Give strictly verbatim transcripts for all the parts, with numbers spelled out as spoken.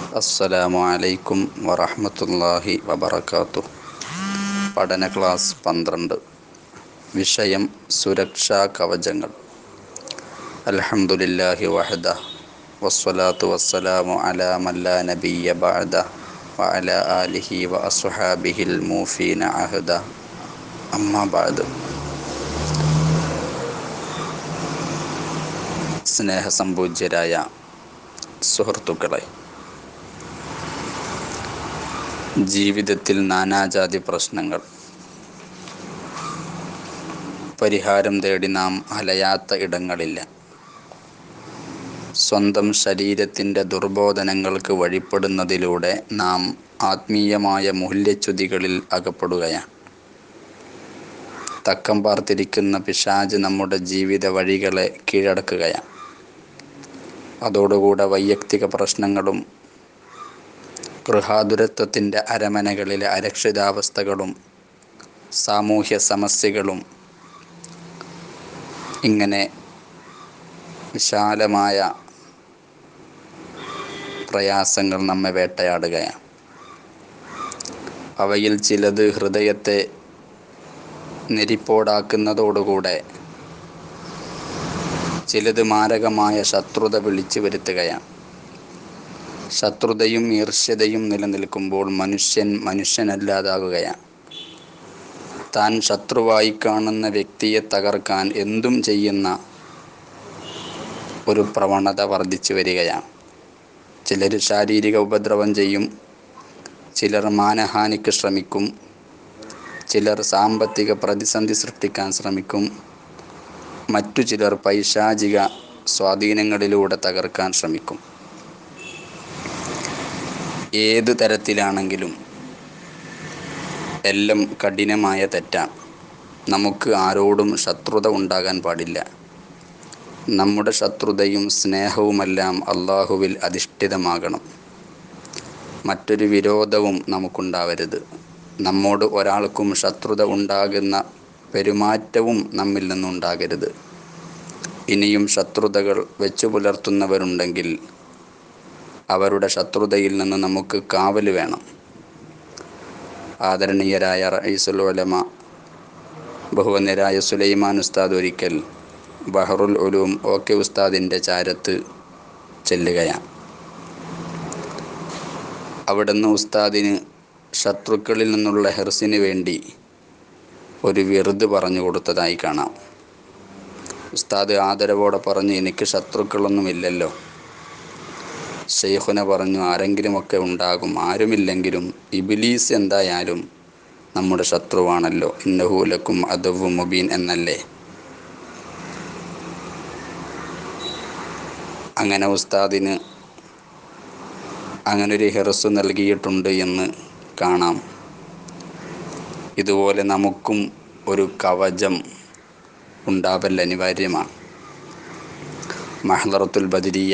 അസ്സലാമു അലൈക്കും വറഹ്മത്തുള്ളാഹി വബറകാതുഹു. പഠന ക്ലാസ് പന്ത്രണ്ട്. വിഷയം സുരക്ഷാ കവചങ്ങൾ. അൽഹംദുലില്ലാഹി വഹദഹ് വസ്സലാത്തു വസ്സലാമു അലാ മൻ ലാ നബിയ്യ ബഅദഹ് വഅലാ ആലിഹി വഅസ്ഹാബിഹിൽ മൂഫീന അഹദഹ്. അമ്മാ ബഅദ്. സ്നേഹസമ്പൂജ്യരായ സുഹൃത്തുക്കളെ, ജീവിതത്തിൽ നാനാജാതി പ്രശ്നങ്ങൾ. പരിഹാരം തേടി നാം അലയാത്ത ഇടങ്ങളില്ല. സ്വന്തം ശരീരത്തിൻ്റെ ദുർബോധനങ്ങൾക്ക് വഴിപ്പെടുന്നതിലൂടെ നാം ആത്മീയമായ മൂല്യച്യുതികളിൽ അകപ്പെടുകയാണ്. തക്കം പാർത്തിരിക്കുന്ന പിശാച് നമ്മുടെ ജീവിത വഴികളെ കീഴടക്കുകയാണ്. അതോടുകൂടെ വൈയക്തിക പ്രശ്നങ്ങളും ഗൃഹാതുരത്വത്തിൻ്റെ അരമനകളിലെ അരക്ഷിതാവസ്ഥകളും സാമൂഹ്യ സമസ്യകളും ഇങ്ങനെ വിശാലമായ പ്രയാസങ്ങൾ നമ്മെ വേട്ടയാടുകയാണ്. അവയിൽ ചിലത് ഹൃദയത്തെ നെരിപ്പോടാക്കുന്നതോടുകൂടെ ചിലത് മാരകമായ ശത്രുത വിളിച്ചു വരുത്തുകയാണ്. ശത്രുതയും ഈർഷ്യതയും നിലനിൽക്കുമ്പോൾ മനുഷ്യൻ മനുഷ്യനല്ലാതാകുകയാണ്. താൻ ശത്രുവായി കാണുന്ന വ്യക്തിയെ തകർക്കാൻ എന്തും ചെയ്യുന്ന ഒരു പ്രവണത വർദ്ധിച്ചു വരികയാണ്. ചിലർ ശാരീരിക ഉപദ്രവം ചെയ്യും, ചിലർ മാനഹാനിക്ക് ശ്രമിക്കും, ചിലർ സാമ്പത്തിക പ്രതിസന്ധി സൃഷ്ടിക്കാൻ ശ്രമിക്കും, മറ്റു ചിലർ പൈശാചിക സ്വാധീനങ്ങളിലൂടെ തകർക്കാൻ ശ്രമിക്കും. ഏത് തരത്തിലാണെങ്കിലും എല്ലാം കഠിനമായ തെറ്റാണ്. നമുക്ക് ആരോടും ശത്രുത ഉണ്ടാകാൻ പാടില്ല. നമ്മുടെ ശത്രുതയും സ്നേഹവുമെല്ലാം അള്ളാഹുവിൽ അധിഷ്ഠിതമാകണം. മറ്റൊരു വിരോധവും നമുക്കുണ്ടാവരുത്. നമ്മോട് ഒരാൾക്കും ശത്രുത ഉണ്ടാകുന്ന പെരുമാറ്റവും നമ്മിൽ നിന്നുണ്ടാകരുത്. ഇനിയും ശത്രുതകൾ വെച്ചു പുലർത്തുന്നവരുണ്ടെങ്കിൽ അവരുടെ ശത്രുതയിൽ നിന്ന് നമുക്ക് കാവല് വേണം. ആദരണീയരായ റഈസുൽ ഉലമ ബഹുവന്യരായ സുലൈമാൻ ഉസ്താദ് ഒരിക്കൽ ബഹറുൽ ഉലൂം ഒ കെ ഉസ്താദിൻ്റെ ചാരത്ത് ചെല്ലുകയാണ്. അവിടുന്ന് ഉസ്താദിന് ശത്രുക്കളിൽ നിന്നുള്ള ഹിർസിന് വേണ്ടി ഒരു വിറുദ് പറഞ്ഞു കൊടുത്തതായി കാണാം. ഉസ്താദ് ആദരവോടെ പറഞ്ഞു, എനിക്ക് ശത്രുക്കളൊന്നുമില്ലല്ലോ. ശൈഖുന പറഞ്ഞു, ആരെങ്കിലുമൊക്കെ ഉണ്ടാകും, ആരുമില്ലെങ്കിലും ഇബ്ലീസ് എന്തായാലും നമ്മുടെ ശത്രുവാണല്ലോ. ഇന്നഹു ലക്കും അദവ്വു മുബീൻ എന്നല്ലേ. അങ്ങനെ ഉസ്താദിന് അങ്ങനൊരു ഹിർസ് നൽകിയിട്ടുണ്ട് എന്ന് കാണാം. ഇതുപോലെ നമുക്കും ഒരു കവചം ഉണ്ടാവൽ അനിവാര്യമാണ്. മഹ്ദറത്തുൽ ബദരിയ,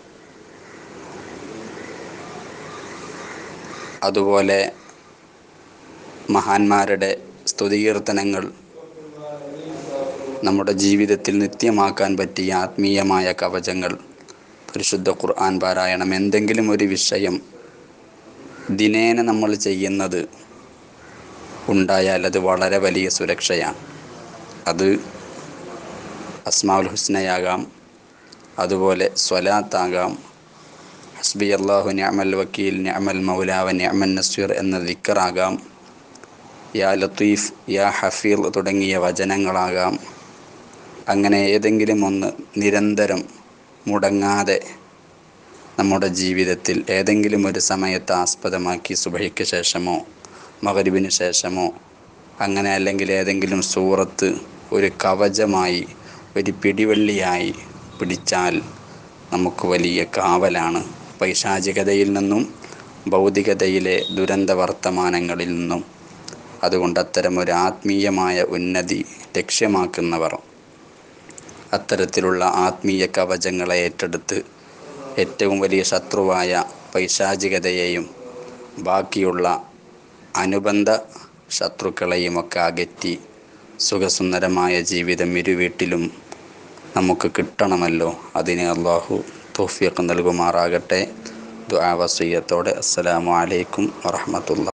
അതുപോലെ മഹാന്മാരുടെ സ്തുതികീർത്തനങ്ങൾ, നമ്മുടെ ജീവിതത്തിൽ നിത്യമാക്കാൻ പറ്റിയ ആത്മീയമായ കവചങ്ങൾ, പരിശുദ്ധ ഖുർആൻ പാരായണം, എന്തെങ്കിലും ഒരു വിഷയം ദിനേന നമ്മൾ ചെയ്യുന്നത് ഉണ്ടായാൽ അത് വളരെ വലിയ സുരക്ഷയാണ്. അത് അസ്മാഉൽ ഹുസ്നയാകാം, അതുപോലെ സ്വലാത്താകാം, ഹസ്ബി അല്ലാഹു നിഅമൽ വക്കീൽ നിഅമൽ മൗലാ വ നിഅമൻ നസ്വീർ എന്ന ദിക്റാകാം, യാ ലത്തീഫ് യാ ഹഫീർ തുടങ്ങിയ വചനങ്ങളാകാം. അങ്ങനെ ഏതെങ്കിലും ഒന്ന് നിരന്തരം മുടങ്ങാതെ നമ്മുടെ ജീവിതത്തിൽ ഏതെങ്കിലും ഒരു സമയത്ത് ആസ്പദമാക്കി സുബഹിക്ക് ശേഷമോ മഗ്‌രിബിന് ശേഷമോ അങ്ങനെ, അല്ലെങ്കിൽ ഏതെങ്കിലും സൂറത്ത് ഒരു കവചമായി, ഒരു പിടിവള്ളിയായി പിടിച്ചാൽ നമുക്ക് വലിയ കാവലാണ് പൈശാചികതയിൽ നിന്നും ഭൗതികതയിലെ ദുരന്ത വർത്തമാനങ്ങളിൽ നിന്നും. അതുകൊണ്ട് അത്തരമൊരു ആത്മീയമായ ഉന്നതി ലക്ഷ്യമാക്കുന്നവർ അത്തരത്തിലുള്ള ആത്മീയ കവചങ്ങളെ ഏറ്റെടുത്ത് ഏറ്റവും വലിയ ശത്രുവായ പൈശാചികതയെയും ബാക്കിയുള്ള അനുബന്ധ ശത്രുക്കളെയുമൊക്കെ അകറ്റി സുഖസുന്ദരമായ ജീവിതം ഇരുവീട്ടിലും നമുക്ക് കിട്ടണമല്ലോ. അതിന് അള്ളാഹു തൗഫീഖ് നൽകുമാറാകട്ടെ. ദുആ വസിയ്യത്തോടെ അസ്സലാമു അലൈക്കും വറഹ്മത്തുള്ളാഹി.